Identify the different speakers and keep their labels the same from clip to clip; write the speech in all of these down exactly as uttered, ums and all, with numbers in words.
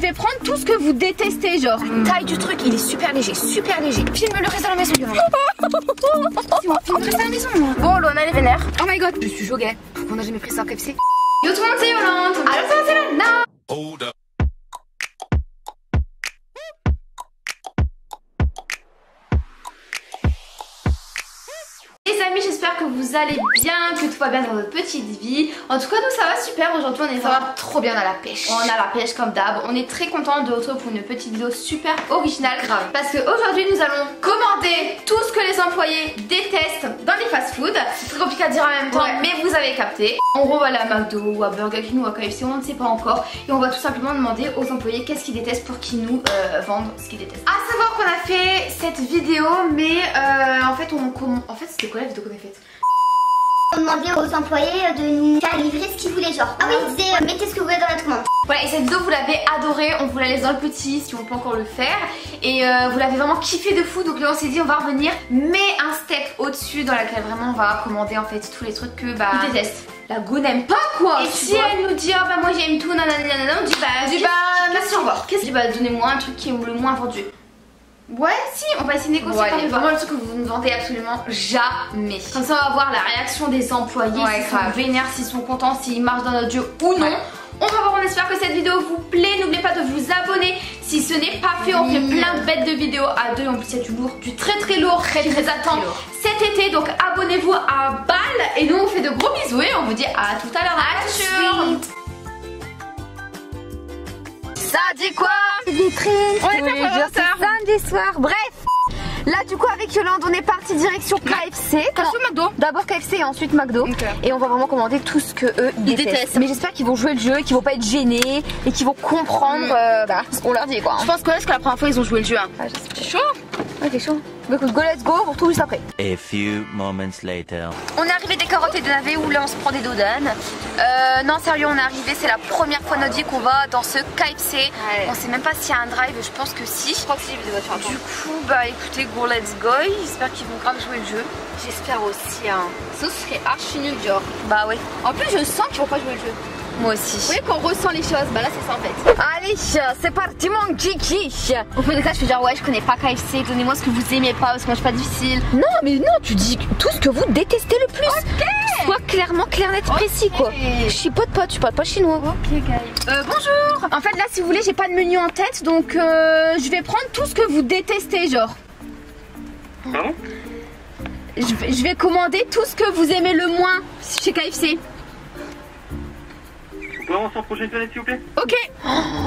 Speaker 1: vais prendre tout ce que vous détestez, genre. Taille du truc, il est super léger, super léger. Filme le reste de la maison, Yolande. Filme le reste de la maison. Bon, Loana, elle est vénère. Oh my god, je suis choquée. On n'a jamais pris ça en K F C. Yo tout le monde, c'est Yolande. Alors ça va, c'est Lana. Hold up. Les amis, j'espère que vous allez bien, que tout va bien dans votre petite vie. En tout cas, nous ça va super. Aujourd'hui, on est vraiment trop bien à la pêche. On a la pêche comme d'hab. On est très content de vous retrouver pour une petite vidéo super originale. Grave. Parce qu'aujourd'hui, nous allons commander tout ce que les employés détestent dans les fast-food. C'est très compliqué à dire en même temps, ouais. Mais vous avez capté. En gros, on va aller à McDo ou à Burger King ou à K F C, on ne sait pas encore. Et on va tout simplement demander aux employés qu'est-ce qu'ils détestent pour qu'ils nous euh, vendent ce qu'ils détestent. À savoir qu'on a fait cette vidéo, mais euh, en fait, on, en fait, c'était quoi la vidéo qu'on a faite?
Speaker 2: On demandait aux employés de nous faire livrer ce qu'ils voulaient, genre. Ah oui, ils disaient euh, mettez ce que vous voulez dans la commande.
Speaker 1: Voilà, et cette vidéo vous l'avez adorée, on vous la laisse dans le petit si on peut encore le faire. Et euh, vous l'avez vraiment kiffé de fou, donc là on s'est dit on va revenir, mais un step au-dessus dans laquelle vraiment on va commander en fait tous les trucs que bah ils détestent. La go n'aime pas quoi. Et si vois. Elle nous dit oh bah moi j'aime tout, nanana, nanana, on dit bah, on dit, bah merci au revoir. Qu'est-ce que bah donnez-moi un truc qui est le moins vendu. Ouais, si, on va essayer de négocier. Ouais, vraiment le truc que vous ne vendez absolument jamais. Comme ça, on va voir la réaction des employés, ouais, s'ils sont vénères, s'ils sont contents, s'ils marchent dans notre jeu ou non. Ouais. On va voir, on espère que cette vidéo vous plaît. N'oubliez pas de vous abonner si ce n'est pas fait. On fait plein de bêtes de vidéos à deux. En plus, il y a du lourd, du très très lourd très, qui vous attend cet été. Donc, abonnez-vous à balle. Et nous, on fait de gros bisous et on vous dit à tout à l'heure. À suite. Ça dit quoi? Vitrine, tous les jours, c'est samedi soir. Bref, là du coup avec Yolande on est parti direction K F C. McDo. D'abord K F C et ensuite McDo. Okay. Et on va vraiment commander tout ce que eux ils détestent. détestent. Mais j'espère qu'ils vont jouer le jeu, qu'ils vont pas être gênés et qu'ils vont comprendre mmh. euh, bah, ce qu'on leur dit quoi. Hein. Je pense que là c'est la première fois ils ont joué le jeu. Hein. Ah, c'est chaud. Ouais, t'es chaud. Bah écoute, go let's go, on retrouve juste après.
Speaker 3: A few moments later.
Speaker 1: On est arrivé des carottes et des navets où là on se prend des dodanes. Euh, non sérieux, on est arrivé, c'est la première fois de notre vie qu'on va dans ce K F C. Ouais. On sait même pas s'il y a un drive, je pense que si. Je crois que si, il doit faire. Du coup, bah écoutez, go let's go. J'espère qu'ils vont grave jouer le jeu. J'espère aussi, hein. Ça serait archi nul, genre. Bah ouais. En plus, je sens qu'ils vont pas jouer le jeu. Moi aussi. Vous voyez qu'on ressent les choses, bah là c'est ça en fait. Allez, c'est parti mon kiki. Au fond de ça je fais genre ouais je connais pas K F C, donnez-moi ce que vous aimez pas parce que moi je suis pas difficile. Non mais non, tu dis tout ce que vous détestez le plus. Ok. Sois clairement clair net précis okay. Quoi. Je chipote pas, tu parles pas chinois. Ok guys. Euh, bonjour. En fait là si vous voulez j'ai pas de menu en tête donc euh, je vais prendre tout ce que vous détestez genre. Pardon? Je vais, je vais commander tout ce que vous aimez le moins chez K F C.
Speaker 4: On peut avancer en prochaine planète s'il vous plaît?
Speaker 1: Ok. Oh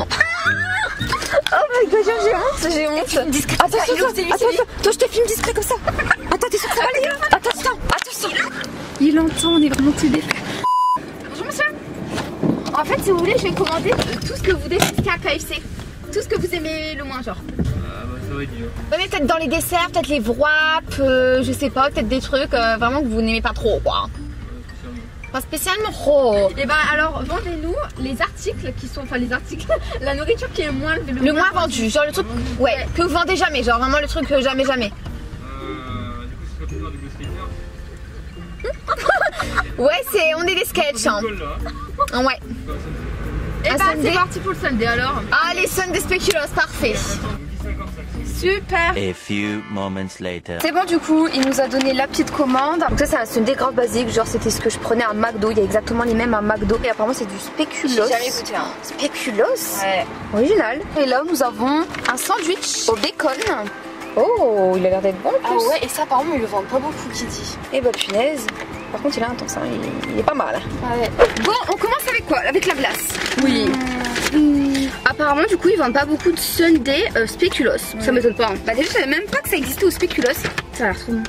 Speaker 1: my god, j'ai honte, j'ai honte. Discret. Attends, attends, attends, attends, attends, je te filme discret comme ça. Attends, t'es sûr que ça va aller? Attention, attention. Il entend, on est vraiment tous des frères. Bonjour monsieur. En fait, si vous voulez, je vais commander tout ce que vous détestez à K F C. Tout ce que vous aimez le moins, genre.
Speaker 4: Ah bah ça va être dur.
Speaker 1: Ouais, mais peut-être dans les desserts, peut-être les wraps, euh, je sais pas, peut-être des trucs euh, vraiment que vous n'aimez pas trop, quoi. Pas spécialement. Oh. Et bah alors vendez-nous les articles qui sont, enfin les articles, la nourriture qui est moins le, le moins vendu, genre le truc, ouais, ouais, que vous vendez jamais, genre vraiment le truc que jamais jamais.
Speaker 4: Euh, du coup ce serait plutôt du skater.
Speaker 1: Ouais c'est, on est des sketchs. Hein. Là. Ouais. Et bah c'est parti pour le Sunday alors. Ah les Sunday spéculoos, parfait. Super.
Speaker 3: A few moments later.
Speaker 1: C'est bon du coup, il nous a donné la petite commande. Donc ça c'est un Sunday grave basique, genre c'était ce que je prenais à McDo. Il y a exactement les mêmes à McDo. Et apparemment c'est du spéculoos. J'ai jamais goûté hein. Spéculoos. Ouais. Original. Et là nous avons un sandwich au bacon. Oh, il a l'air d'être bon en plus. Ah ouais, et ça par contre ils le vendent pas beaucoup qui dit. Et bah punaise. Par contre il est intense, hein. il, il est pas mal. Ouais. Bon, on commence avec quoi? Avec la glace. Oui. Mmh. Mmh. Apparemment du coup ils vendent pas beaucoup de Sunday euh, spéculoos. Oui. Ça m'étonne pas. Hein. Bah déjà je savais même pas que ça existait au spéculoos. Ça a l'air trop bon.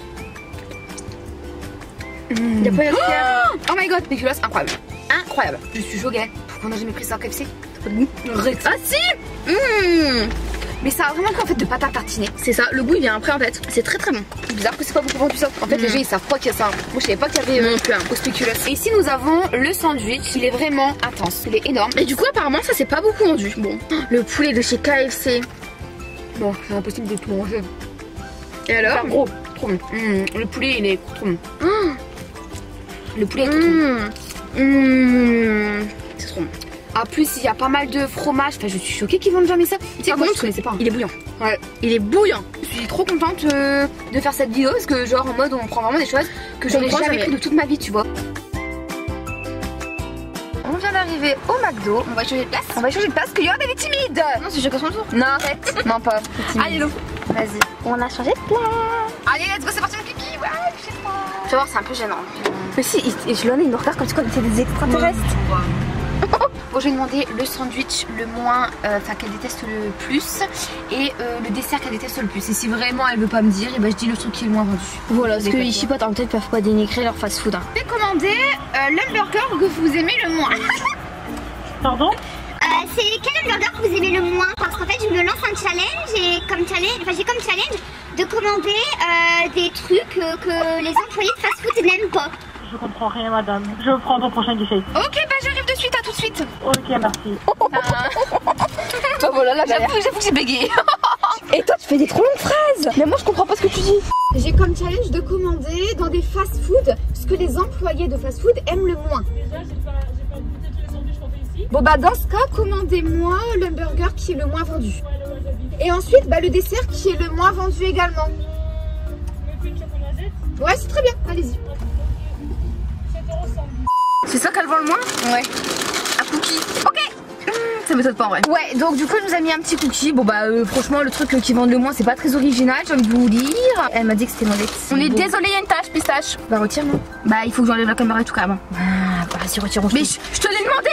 Speaker 1: Mmh. Y a pas la oh, oh my god, spéculoos incroyable. Incroyable. Je suis choquée. On a jamais pris ça en K F C. T'as pas de goût? Ah si. Mmh. Mais ça a vraiment en fait de pâte à tartiner. C'est ça, le goût il vient après en fait. C'est très très bon. C'est bizarre que c'est pas beaucoup vendu ça. En fait mmh. les gens ils savent pas qu'il y a ça. Moi je savais pas qu'il y avait euh, mmh. au spéculoos. Et ici nous avons le sandwich. Il est vraiment intense. Il est énorme. Et du coup apparemment ça c'est pas beaucoup vendu. Bon, le poulet de chez K F C. Bon, c'est impossible de tout manger. Et alors enfin, gros, trop bon. Mmh. Le poulet il est trop bon. Mmh. Le poulet est trop mmh. bon. Mmh. C'est trop bon. Ah, plus il y a pas mal de fromage. Enfin, je suis choquée qu'ils vendent jamais ça. Tu sais, moi je connaissais pas. Il est bouillant. Ouais, il est bouillant. Je suis trop contente euh, de faire cette vidéo parce que, genre, en mode, on prend vraiment des choses que j'aurais jamais, jamais pris de toute ma vie, tu vois. On vient d'arriver au McDo. On va changer de place. On va changer de place parce qu'il y aura des timides. Non, c'est chacun son tour. Non, arrête. Non, pas. Allez, Lou. Vas-y.
Speaker 2: On a changé de place.
Speaker 1: Allez, let's go, c'est parti, mon pipi. Ouais, je sais pas. Tu vas voir, c'est un peu gênant. Mais si, et je l'en ai, il nous regarde comme si on était des extraterrestres. Bon, je vais demander le sandwich le moins, enfin euh, qu'elle déteste le plus, et euh, le dessert qu'elle déteste le plus. Et si vraiment elle veut pas me dire, et ben je dis le truc qui est le moins vendu. Voilà, parce que les chipotes en tête peuvent pas dénigrer leur fast food. Hein. J'ai commandé euh, l'hamburger que vous aimez le moins.
Speaker 4: Pardon?
Speaker 2: Euh, c'est quel hamburger que vous aimez le moins? Parce qu'en fait, je me lance un challenge et comme challenge, enfin j'ai comme challenge de commander euh, des trucs euh, que les employés de fast food n'aiment pas.
Speaker 4: Je comprends rien, madame. Je prends ton prochain guichet.
Speaker 1: Ok, bah j'arrive de suite, à tout de suite.
Speaker 4: Ok, merci.
Speaker 1: Toi, voilà, là, j'avoue que j'ai bégayé. Et toi, tu fais des trop longues phrases. Mais moi, je comprends pas ce que tu dis. J'ai comme challenge de commander dans des fast-food ce que les employés de fast-food aiment le moins.
Speaker 4: Déjà, j'ai pas, j'ai pas goûté tous les sandwichs qu'on fait ici.
Speaker 1: Bon, bah dans ce cas, commandez-moi l'hamburger qui est le moins vendu.
Speaker 4: Ouais, le wasabi.
Speaker 1: Et ensuite, bah le dessert qui est le moins vendu également.
Speaker 4: Vous voulez une chocolat noisette?
Speaker 1: Ouais, c'est très bien, allez-y.
Speaker 4: sept euros cent.
Speaker 1: C'est ça qu'elle vend le moins? Ouais. Un cookie. Ok. Ça m'étonne pas en vrai. Ouais, donc du coup elle nous a mis un petit cookie. Bon bah euh, franchement le truc euh, qui vendent le moins c'est pas très original, j'ai envie de vous lire. Elle m'a dit que c'était mauvais. On est désolé, il y a une tache pistache. Bah retire moi. Bah il faut que j'enlève la caméra et tout carrément. Ah bah vas-y retire. Mais je, je te l'ai demandé.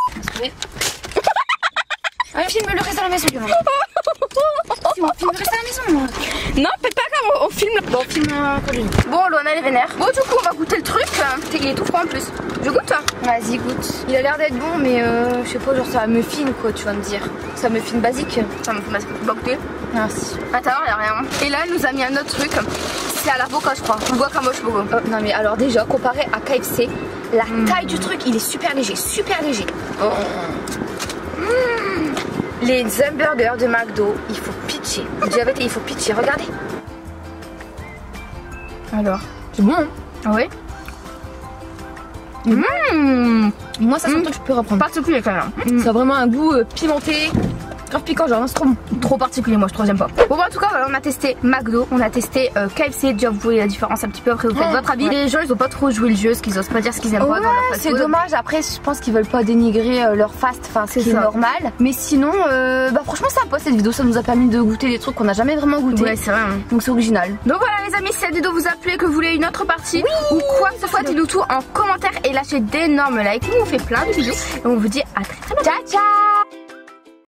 Speaker 1: Allez, filme le reste à la maison. Si on filme le reste à la maison. Non, peut-être pas quand on filme. Bon, on filme euh, bon, Loana elle est vénère. Bon, du coup, on va goûter le truc. Il est tout froid en plus. Je goûte toi? Vas-y, goûte. Il a l'air d'être bon, mais euh, je sais pas, genre ça me fine quoi, tu vas me dire. Ça me fine basique. Ça me fine basique. Tu vas goûter? Merci. Attends, il y a rien. Et là, elle nous a mis un autre truc. C'est à l'avocat, je crois. On voit qu'un moche bobo. Oh, non, mais alors, déjà, comparé à K F C, la mmh. taille du truc, il est super léger. Super léger. Oh. Mmh. Les hamburgers de McDo, il faut pitcher. Diabète, il faut pitcher. Regardez. Alors, c'est bon, hein? Ouais. Mmh. Moi, ça sent mmh. que je peux reprendre. Particulier quand même. Mmh. Ça a vraiment un goût euh, pimenté. Grave piquant, genre c'est trop bon. Trop particulier, moi je troisième pas. Bon, bah, en tout cas, voilà, on a testé McDo, on a testé euh, K F C. Déjà, vous voyez la différence un petit peu. Après, vous faites oh, votre avis. Ouais. Les gens, ils ont pas trop joué le jeu, parce qu'ils osent pas dire ce qu'ils aiment ouais, pas dans leur fast food. C'est dommage. Après, je pense qu'ils veulent pas dénigrer euh, leur fast, enfin, ce qui est normal. Mais sinon, euh, bah, franchement, c'est sympa cette vidéo. Ça nous a permis de goûter des trucs qu'on n'a jamais vraiment goûté. Ouais, c'est vrai. Hein. Donc, c'est original. Donc, voilà, les amis, si cette vidéo vous a plu et que vous voulez une autre partie oui, ou quoi que ce soit, dites-le tout en commentaire et lâchez d'énormes likes. Nous, on fait plein de vidéos et on vous dit à très très bientôt. Ciao, ciao!